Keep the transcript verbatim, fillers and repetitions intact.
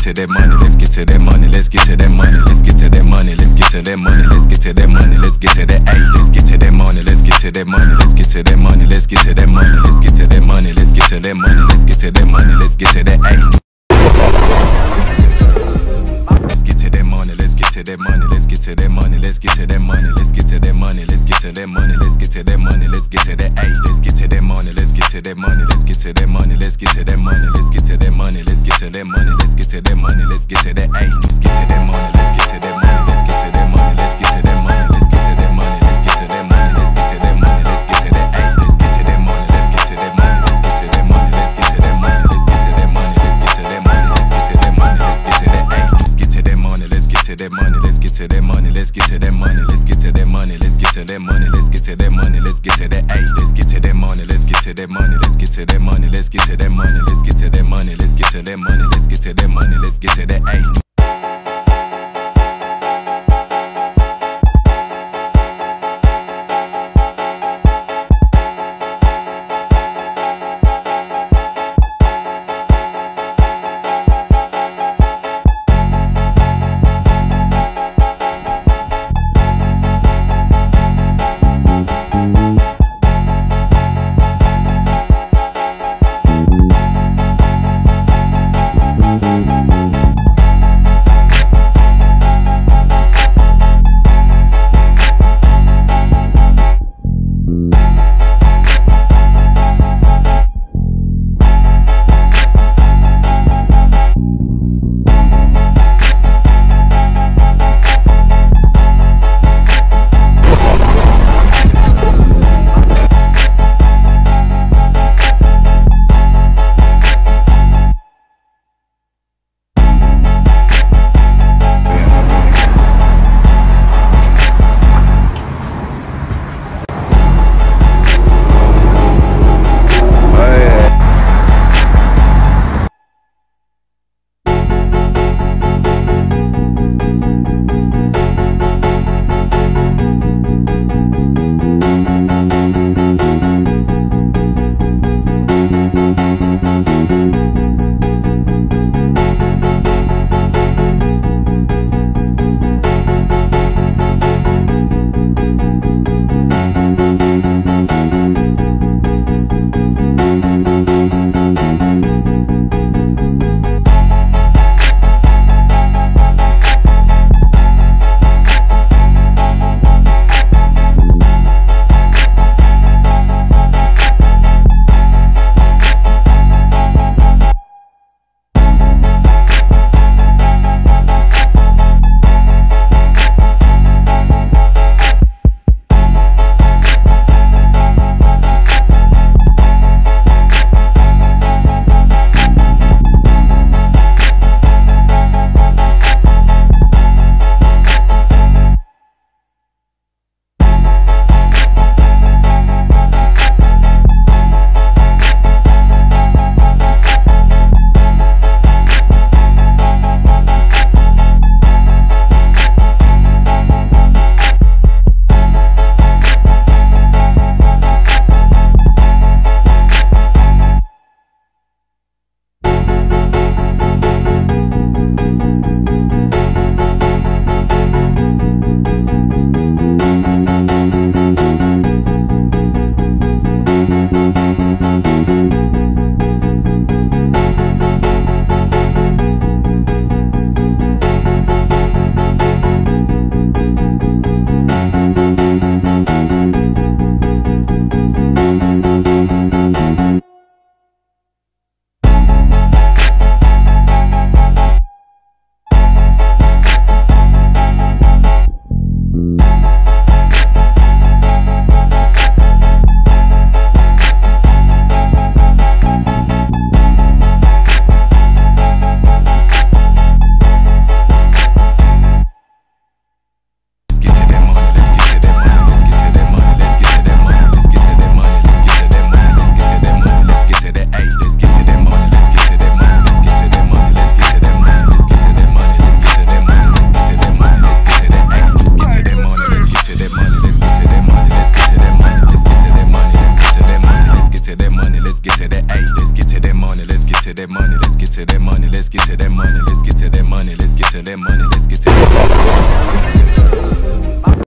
to that money, let's get to that money, let's get to that money, let's get to that money, let's get to that money, let's get to that money, let's get to that eight, let's get to that money, let's get to that money, let's get to that money, let's get to that money, let's get to that money, let's get to that money, let's get to that money, let's get to that eight. Let's get to that money, let's get to that money, let's get to that money, let's get to that money, let's get to that money, let's get to that money, let's get to that money, let's get to that eight, let's get to that money, let's get to that money, let's get to that money, let's get to that money, let's get to that money, let's get to that money, let's get to that money, let's get to that eight, let's get to that money, let's get to that money, let's get to that money, let's get to that money, let's get to that money, let's get to that money, let's get to that money, let's get to that eight, let's get to that money, let's get to that money, let's get to that money, let's get to that money, let's get to that money, let's get to that money, let's get to that money, let's get to that eight, let's get to that money, let's get to that money, let's get to that money, let's get to that money, let's get to that money, let's get to that money, let's get to that money, let's get to that eight, let's get to that money, let's get to that money, let's get to that money, let's get to that money, let's get to that money, let's get to that money, let's get to that money, let's get to that eight. to that money, let's get to that money, let's get to that money, let's get to that money, let's get to to that money, let's